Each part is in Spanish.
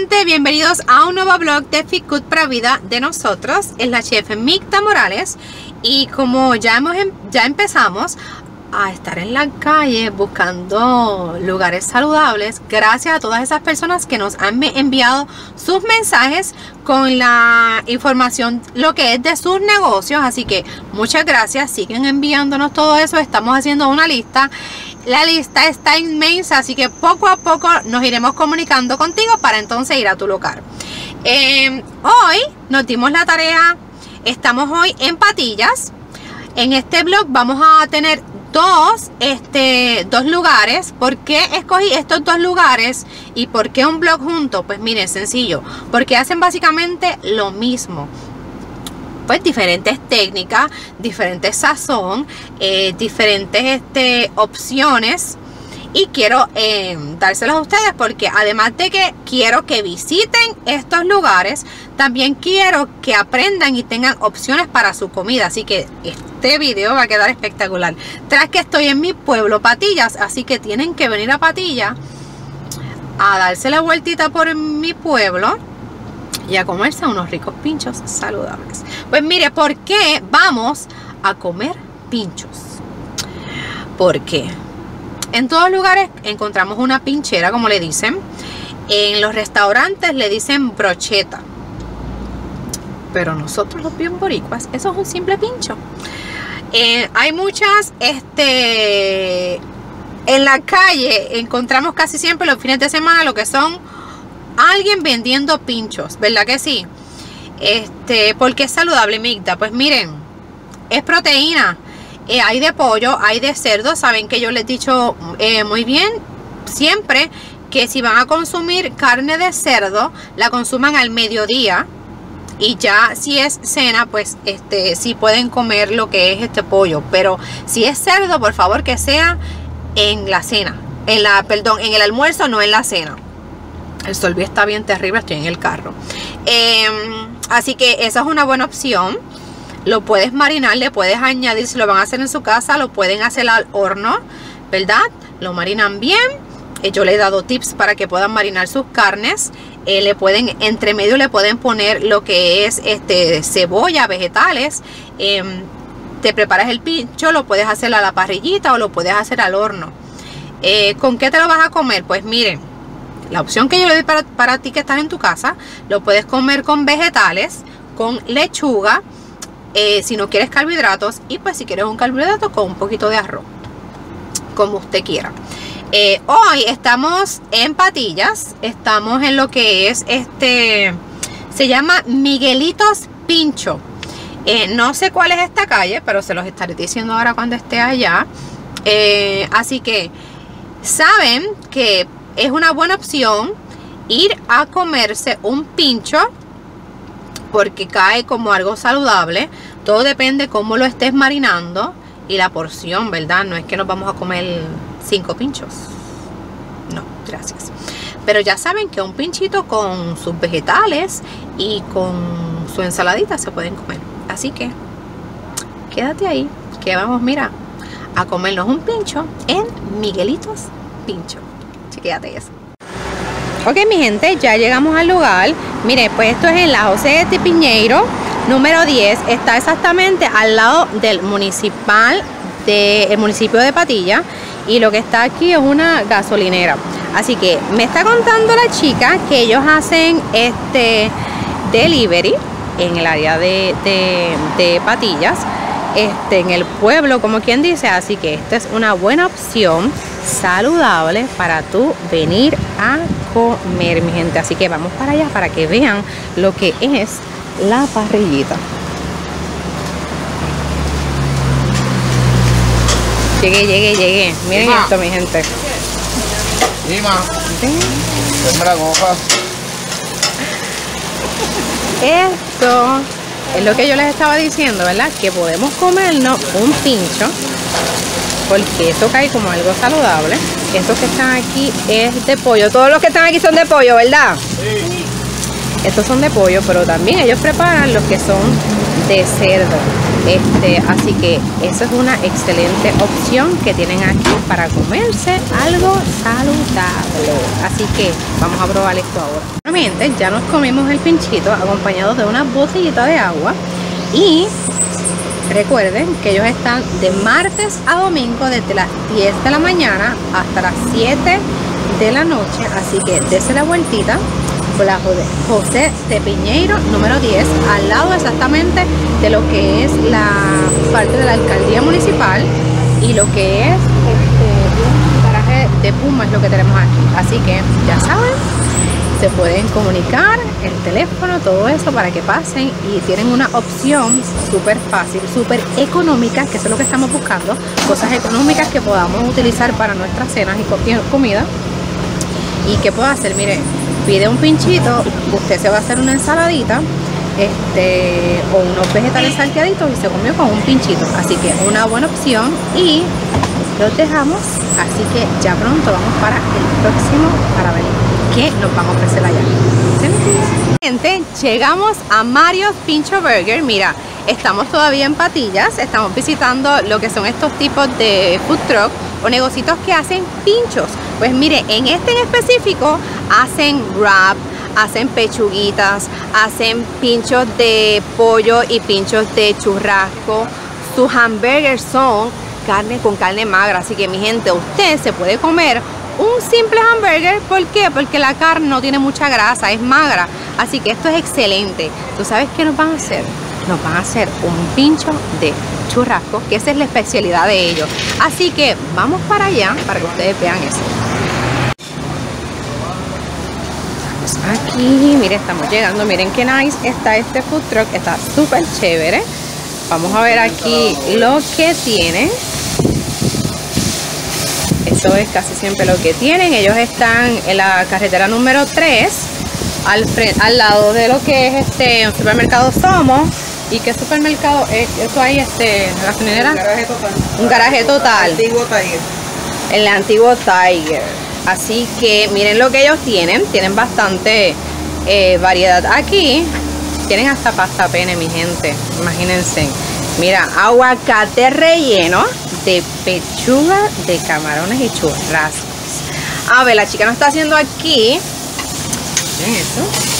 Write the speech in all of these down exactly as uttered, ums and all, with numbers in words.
gente, bienvenidos a un nuevo vlog de Fit Good para Vida de nosotros. Es la chef Migda Morales y como ya, hemos, ya empezamos a estar en la calle buscando lugares saludables, gracias a todas esas personas que nos han enviado sus mensajes con la información, lo que es de sus negocios. Así que muchas gracias, siguen enviándonos todo eso. Estamos haciendo una lista. La lista está inmensa, así que poco a poco nos iremos comunicando contigo para entonces ir a tu lugar. Eh, hoy nos dimos la tarea, estamos hoy en Patillas. En este blog vamos a tener dos, este, dos lugares. ¿Por qué escogí estos dos lugares y por qué un blog junto? Pues miren, sencillo, porque hacen básicamente lo mismo. Pues diferentes técnicas, diferentes sazón, eh, diferentes este, opciones. Y quiero eh, dárselos a ustedes porque además de que quiero que visiten estos lugares, también quiero que aprendan y tengan opciones para su comida. Así que este video va a quedar espectacular. Tras que estoy en mi pueblo, Patillas, así que tienen que venir a Patillas a darse la vueltita por mi pueblo y a comerse unos ricos pinchos saludables. Pues mire, ¿por qué vamos a comer pinchos? Porque en todos lugares encontramos una pinchera, como le dicen. En los restaurantes le dicen brocheta. Pero nosotros los bien boricuas, eso es un simple pincho. Eh, hay muchas, este, en la calle encontramos casi siempre los fines de semana lo que son alguien vendiendo pinchos, ¿verdad que sí? Este, porque es saludable, Migda. Pues miren, es proteína. Eh, hay de pollo, hay de cerdo. Saben que yo les he dicho eh, muy bien siempre que si van a consumir carne de cerdo, la consuman al mediodía. Y ya si es cena, pues este sí pueden comer lo que es este pollo. Pero si es cerdo, por favor que sea en la cena. En la, perdón, en el almuerzo, no en la cena. El sol está bien terrible, estoy en el carro. Eh, así que esa es una buena opción. Lo puedes marinar, le puedes añadir, si lo van a hacer en su casa, lo pueden hacer al horno, ¿verdad? Lo marinan bien. Eh, yo le he dado tips para que puedan marinar sus carnes. Eh, le pueden, entre medio le pueden poner lo que es este cebolla, vegetales. Eh, te preparas el pincho, lo puedes hacer a la parrillita o lo puedes hacer al horno. Eh, ¿Con qué te lo vas a comer? Pues miren, la opción que yo le doy para, para ti que estás en tu casa, lo puedes comer con vegetales, con lechuga. Eh, si no quieres carbohidratos, y pues si quieres un carbohidrato con un poquito de arroz, como usted quiera. Eh, hoy estamos en Patillas, estamos en lo que es este, se llama Miguelitos Pincho. Eh, no sé cuál es esta calle, pero se los estaré diciendo ahora cuando esté allá. Eh, así que saben que es una buena opción ir a comerse un pincho, porque cae como algo saludable. Todo depende cómo lo estés marinando y la porción, ¿verdad? No es que nos vamos a comer cinco pinchos. No, gracias. Pero ya saben que un pinchito con sus vegetales y con su ensaladita se pueden comer. Así que quédate ahí, que vamos, mira, a comernos un pincho en Miguelitos Pincho. Chequéate eso. Ok, mi gente, ya llegamos al lugar. Mire, pues esto es en la José de Piñeiro, número diez. Está exactamente al lado del municipal del municipio de Patillas. Y lo que está aquí es una gasolinera. Así que me está contando la chica que ellos hacen este delivery en el área de, de, de Patillas, este, en el pueblo, como quien dice. Así que esta es una buena opción saludable para tú venir a comer, mi gente. Así que vamos para allá para que vean lo que es la parrillita. Llegué, llegué, llegué. Miren Ima. Esto, mi gente. Ima, denme la copa. Esto es lo que yo les estaba diciendo, ¿verdad? Que podemos comernos un pincho, porque eso cae como algo saludable. Estos que están aquí es de pollo. Todos los que están aquí son de pollo, ¿verdad? Sí. Estos son de pollo, pero también ellos preparan los que son de cerdo. Este, así que esa es una excelente opción que tienen aquí para comerse algo saludable. Así que vamos a probar esto ahora. Nuevamente ya nos comimos el pinchito acompañado de una botellita de agua. Y recuerden que ellos están de martes a domingo desde las diez de la mañana hasta las siete de la noche. Así que dése la vueltita por la José de Piñeiro número diez, al lado exactamente de lo que es la parte de la alcaldía municipal y lo que es este, un garaje de Puma es lo que tenemos aquí. Así que ya saben, se pueden comunicar, el teléfono, todo eso para que pasen, y tienen una opción súper fácil, súper económica, que eso es lo que estamos buscando, cosas económicas que podamos utilizar para nuestras cenas y comida. ¿Y qué puedo hacer? Mire, pide un pinchito, usted se va a hacer una ensaladita este o unos vegetales salteaditos y se comió con un pinchito. Así que una buena opción y los dejamos. Así que ya pronto vamos para el próximo para ver qué nos van a ofrecer allá. Gente, llegamos a Mario's Pincho Burger. Mira, estamos todavía en Patillas, estamos visitando lo que son estos tipos de food truck o negocios que hacen pinchos. Pues mire, en este en específico hacen wrap, hacen pechuguitas, hacen pinchos de pollo y pinchos de churrasco. Sus hamburgers son carne con carne magra, así que mi gente, usted se puede comer un simple hamburger. ¿Por qué? Porque la carne no tiene mucha grasa, es magra. Así que esto es excelente. ¿Tú sabes qué nos van a hacer? Nos van a hacer un pincho de churrasco, que esa es la especialidad de ellos. Así que vamos para allá para que ustedes vean eso. Estamos aquí, miren, estamos llegando. Miren qué nice está este food truck, está súper chévere. Vamos a ver aquí lo que tienen. Eso es casi siempre lo que tienen. Ellos están en la carretera número tres, al, al lado de lo que es este un supermercado Somos. ¿Y qué supermercado es? Eso ahí, este, la gasolinera. Un garaje total. Un garaje total. El antiguo Tiger. El antiguo Tiger. Así que miren lo que ellos tienen. Tienen bastante eh, variedad aquí. Tienen hasta pasta pene, mi gente. Imagínense. Mira, aguacate relleno de pechuga de camarones y churrascos. A ver, la chica nos está haciendo aquí. Miren eso.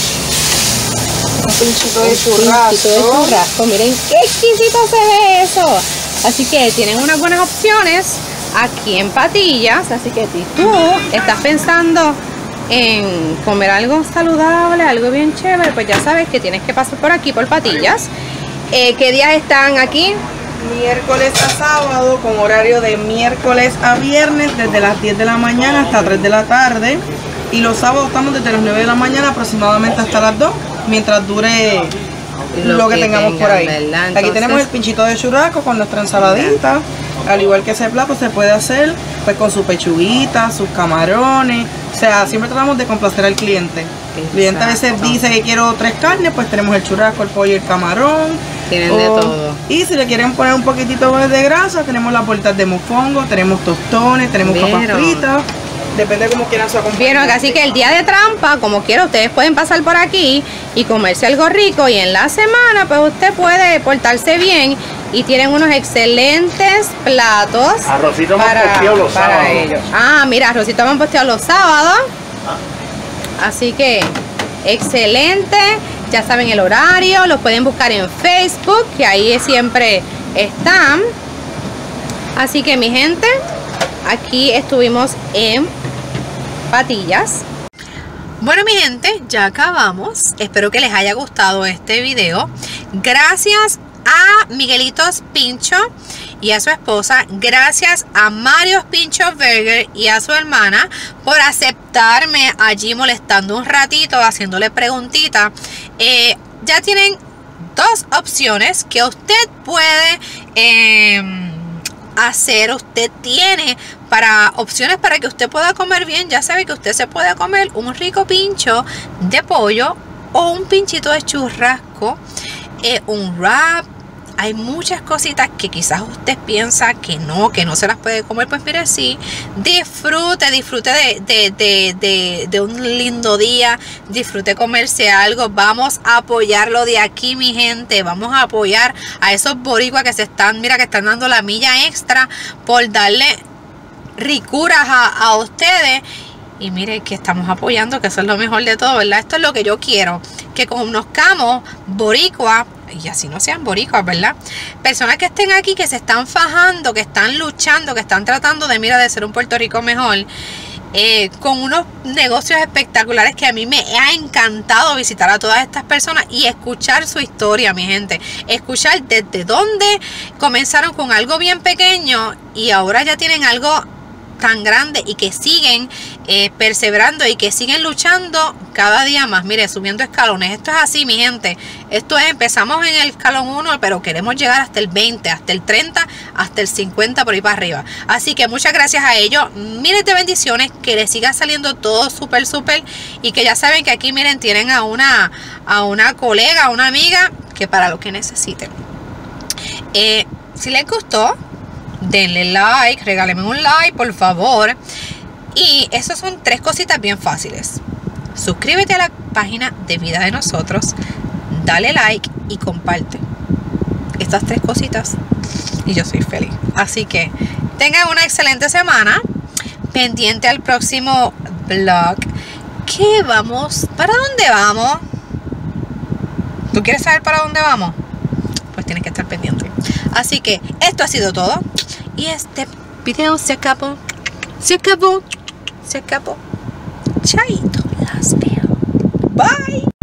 Un pinchito de churrasco. Un pinchito de churrasco. Miren qué exquisito se ve eso. Así que tienen unas buenas opciones aquí en Patillas. Así que si tú estás pensando en comer algo saludable, algo bien chévere, pues ya sabes que tienes que pasar por aquí, por Patillas. Eh, ¿Qué días están aquí? Miércoles a sábado, con horario de miércoles a viernes, desde las diez de la mañana hasta tres de la tarde. Y los sábados estamos desde las nueve de la mañana aproximadamente hasta las dos, mientras dure lo, lo que, que tengamos tengan, por ahí. Entonces, aquí tenemos el pinchito de churrasco con nuestra ensaladita. Al igual que ese plato se puede hacer pues con su pechuguita, sus camarones. O sea, siempre tratamos de complacer al cliente. El cliente a veces dice que quiero tres carnes, pues tenemos el churrasco, el pollo y el camarón. Tienen o, de todo. Y si le quieren poner un poquitito más de grasa, tenemos las vueltas de mofongo, tenemos tostones, tenemos ¿Vieron? papas fritas. Depende de cómo quieran su acompañamiento. Vieron, así que el día de trampa, como quiera, ustedes pueden pasar por aquí y comerse algo rico. Y en la semana, pues usted puede portarse bien. Y tienen unos excelentes platos. Arrocito para, hemos posteado los para sábados. ellos. Ah, mira, arrocito hemos posteado los sábados. Ah. Así que, excelente. Ya saben el horario. Los pueden buscar en Facebook, que ahí siempre están. Así que, mi gente, aquí estuvimos en Patillas. Bueno, mi gente, ya acabamos. Espero que les haya gustado este video. Gracias a Miguelitos Pincho y a su esposa. Gracias a Mario's Pincho Burger y a su hermana por aceptarme allí molestando un ratito, haciéndole preguntitas. Eh, ya tienen dos opciones que usted puede eh, hacer. Usted tiene para opciones para que usted pueda comer bien. Ya sabe que usted se puede comer un rico pincho de pollo o un pinchito de churrasco, eh, un wrap hay muchas cositas que quizás usted piensa que no, que no se las puede comer. Pues mire, sí, disfrute, disfrute de, de, de, de, de un lindo día, disfrute comerse algo. Vamos a apoyarlo de aquí, mi gente, vamos a apoyar a esos boricuas que se están, mira, que están dando la milla extra por darle ricuras a, a ustedes. Y mire que estamos apoyando, que eso es lo mejor de todo, ¿verdad? Esto es lo que yo quiero, que conozcamos boricuas, y así no sean boricuas, ¿verdad? Personas que estén aquí, que se están fajando, que están luchando, que están tratando de, mira, de ser un Puerto Rico mejor, eh, con unos negocios espectaculares que a mí me ha encantado visitar a todas estas personas y escuchar su historia, mi gente. Escuchar desde dónde comenzaron con algo bien pequeño y ahora ya tienen algo tan grande y que siguen eh, perseverando y que siguen luchando cada día más. Mire, subiendo escalones. Esto es así, mi gente. Esto es, empezamos en el escalón uno, pero queremos llegar hasta el veinte, hasta el treinta, hasta el cincuenta, por ahí para arriba. Así que muchas gracias a ellos. Miles de bendiciones, que les siga saliendo todo súper, súper, y que ya saben que aquí, miren, tienen a una, a una colega, a una amiga, que para lo que necesiten. Eh, si les gustó, denle like, regálenme un like, por favor. Y esas son tres cositas bien fáciles. Suscríbete a la página de Vida de Nosotros, dale like y comparte. Estas tres cositas y yo soy feliz. Así que tengan una excelente semana. Pendiente al próximo vlog. ¿Qué vamos? ¿Para dónde vamos? ¿Tú quieres saber para dónde vamos? Pues tienes que estar pendiente. Así que esto ha sido todo. Y este video se acabó. Se acabó. Se acabó. Chaito. Las veo. Bye.